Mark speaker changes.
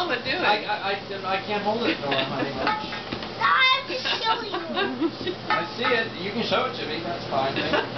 Speaker 1: Mama doing?
Speaker 2: I can't hold it, Nora, honey.
Speaker 3: I have to show you.
Speaker 2: I see it. You can show it to me. That's fine.